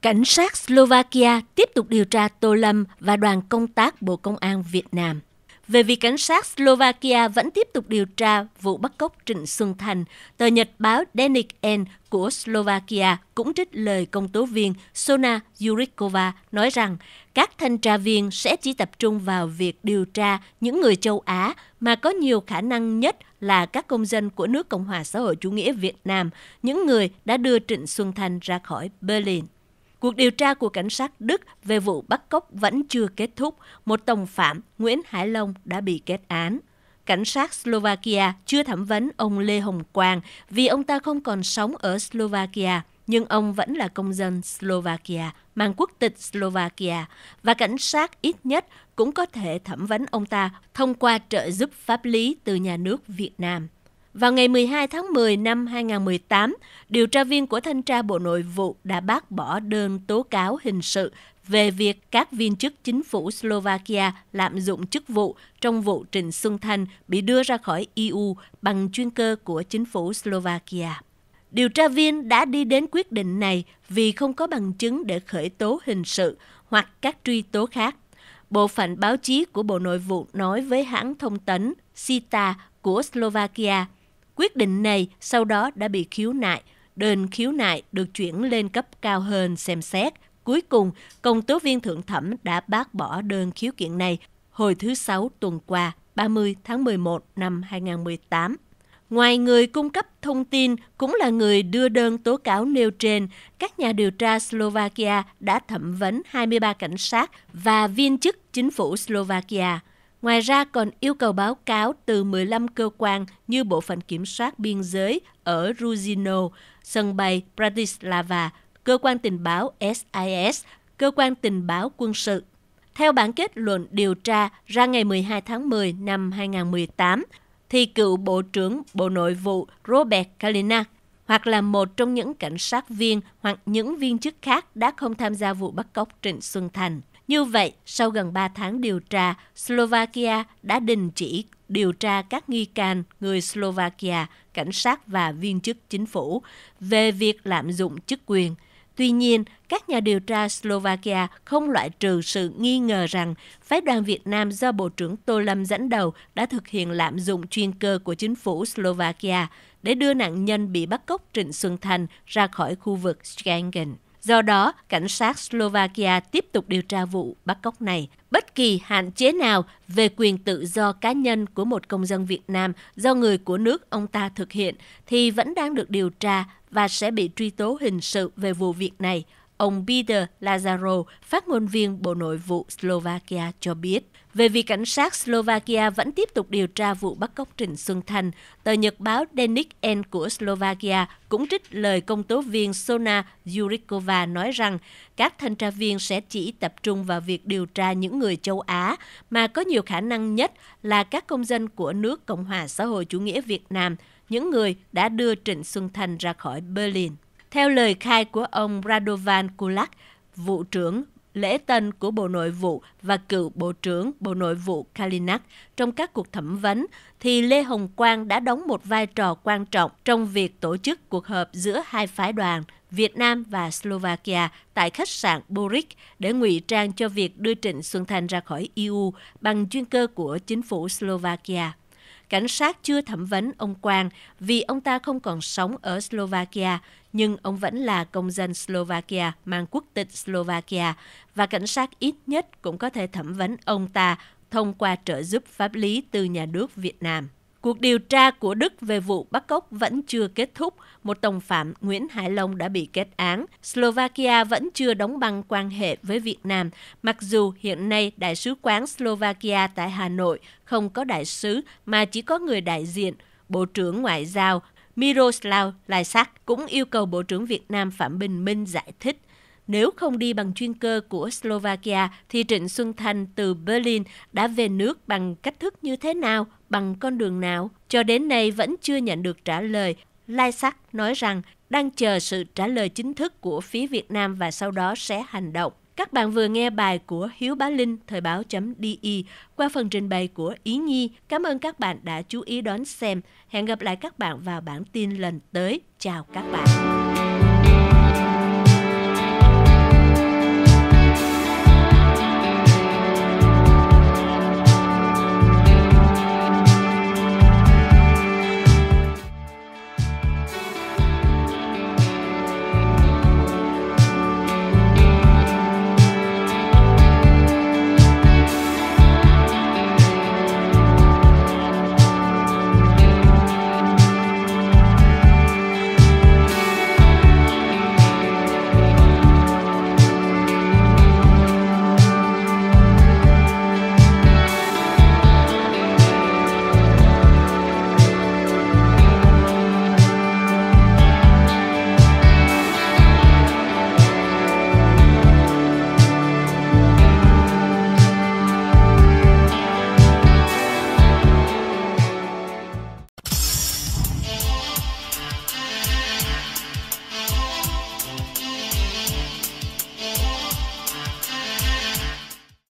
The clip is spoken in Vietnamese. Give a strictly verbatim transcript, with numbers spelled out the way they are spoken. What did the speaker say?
Cảnh sát Slovakia tiếp tục điều tra Tô Lâm và đoàn công tác Bộ Công an Việt Nam. Về việc cảnh sát Slovakia vẫn tiếp tục điều tra vụ bắt cóc Trịnh Xuân Thanh, tờ nhật báo Deník N của Slovakia cũng trích lời công tố viên Sona Jurikova nói rằng các thanh tra viên sẽ chỉ tập trung vào việc điều tra những người châu Á mà có nhiều khả năng nhất là các công dân của nước Cộng hòa xã hội chủ nghĩa Việt Nam, những người đã đưa Trịnh Xuân Thanh ra khỏi Berlin. Cuộc điều tra của cảnh sát Đức về vụ bắt cóc vẫn chưa kết thúc. Một tòng phạm, Nguyễn Hải Long, đã bị kết án. Cảnh sát Slovakia chưa thẩm vấn ông Lê Hồng Quang vì ông ta không còn sống ở Slovakia, nhưng ông vẫn là công dân Slovakia, mang quốc tịch Slovakia, và cảnh sát ít nhất cũng có thể thẩm vấn ông ta thông qua trợ giúp pháp lý từ nhà nước Việt Nam. Vào ngày mười hai tháng mười năm hai nghìn không trăm mười tám, điều tra viên của Thanh tra Bộ Nội vụ đã bác bỏ đơn tố cáo hình sự về việc các viên chức chính phủ Slovakia lạm dụng chức vụ trong vụ Trịnh Xuân Thanh bị đưa ra khỏi e u bằng chuyên cơ của chính phủ Slovakia. Điều tra viên đã đi đến quyết định này vì không có bằng chứng để khởi tố hình sự hoặc các truy tố khác. Bộ phận báo chí của Bộ Nội vụ nói với hãng thông tấn Sita của Slovakia, quyết định này sau đó đã bị khiếu nại. Đơn khiếu nại được chuyển lên cấp cao hơn xem xét. Cuối cùng, công tố viên thượng thẩm đã bác bỏ đơn khiếu kiện này hồi thứ Sáu tuần qua, ba mươi tháng mười một năm hai nghìn không trăm mười tám. Ngoài người cung cấp thông tin cũng là người đưa đơn tố cáo nêu trên, các nhà điều tra Slovakia đã thẩm vấn hai mươi ba cảnh sát và viên chức chính phủ Slovakia. Ngoài ra còn yêu cầu báo cáo từ mười lăm cơ quan như Bộ phận Kiểm soát Biên giới ở Ruzino, sân bay Bratislava, cơ quan tình báo S I S, cơ quan tình báo quân sự. Theo bản kết luận điều tra ra ngày mười hai tháng mười năm hai nghìn không trăm mười tám, thì cựu Bộ trưởng Bộ Nội vụ Robert Kalinak hoặc là một trong những cảnh sát viên hoặc những viên chức khác đã không tham gia vụ bắt cóc Trịnh Xuân Thanh. Như vậy, sau gần ba tháng điều tra, Slovakia đã đình chỉ điều tra các nghi can người Slovakia, cảnh sát và viên chức chính phủ về việc lạm dụng chức quyền. Tuy nhiên, các nhà điều tra Slovakia không loại trừ sự nghi ngờ rằng phái đoàn Việt Nam do Bộ trưởng Tô Lâm dẫn đầu đã thực hiện lạm dụng chuyên cơ của chính phủ Slovakia để đưa nạn nhân bị bắt cóc Trịnh Xuân Thanh ra khỏi khu vực Schengen. Do đó, cảnh sát Slovakia tiếp tục điều tra vụ bắt cóc này. Bất kỳ hạn chế nào về quyền tự do cá nhân của một công dân Việt Nam do người của nước ông ta thực hiện thì vẫn đang được điều tra và sẽ bị truy tố hình sự về vụ việc này. Ông Peter Lazaro, phát ngôn viên Bộ Nội vụ Slovakia cho biết. Về việc cảnh sát Slovakia vẫn tiếp tục điều tra vụ bắt cóc Trịnh Xuân Thanh, tờ nhật báo Deník N của Slovakia cũng trích lời công tố viên Sona Jurikova nói rằng các thanh tra viên sẽ chỉ tập trung vào việc điều tra những người châu Á mà có nhiều khả năng nhất là các công dân của nước Cộng hòa xã hội chủ nghĩa Việt Nam, những người đã đưa Trịnh Xuân Thanh ra khỏi Berlin. Theo lời khai của ông Radovan Kulak, vụ trưởng lễ tân của Bộ Nội vụ và cựu Bộ trưởng Bộ Nội vụ Kalinak trong các cuộc thẩm vấn, thì Lê Hồng Quang đã đóng một vai trò quan trọng trong việc tổ chức cuộc họp giữa hai phái đoàn Việt Nam và Slovakia tại khách sạn Borik để ngụy trang cho việc đưa Trịnh Xuân Thanh ra khỏi e u bằng chuyên cơ của chính phủ Slovakia. Cảnh sát chưa thẩm vấn ông Quang vì ông ta không còn sống ở Slovakia, nhưng ông vẫn là công dân Slovakia mang quốc tịch Slovakia và cảnh sát ít nhất cũng có thể thẩm vấn ông ta thông qua trợ giúp pháp lý từ nhà nước Việt Nam. Cuộc điều tra của Đức về vụ bắt cóc vẫn chưa kết thúc. Một tòng phạm, Nguyễn Hải Long, đã bị kết án. Slovakia vẫn chưa đóng băng quan hệ với Việt Nam, mặc dù hiện nay Đại sứ quán Slovakia tại Hà Nội không có đại sứ mà chỉ có người đại diện. Bộ trưởng Ngoại giao Miroslav Lajčák cũng yêu cầu Bộ trưởng Việt Nam Phạm Bình Minh giải thích. Nếu không đi bằng chuyên cơ của Slovakia, thì Trịnh Xuân Thanh từ Berlin đã về nước bằng cách thức như thế nào, bằng con đường nào? Cho đến nay vẫn chưa nhận được trả lời. Lajčák nói rằng đang chờ sự trả lời chính thức của phía Việt Nam và sau đó sẽ hành động. Các bạn vừa nghe bài của Hiếu Bá Linh, thời báo.de qua phần trình bày của Ý Nhi. Cảm ơn các bạn đã chú ý đón xem. Hẹn gặp lại các bạn vào bản tin lần tới. Chào các bạn.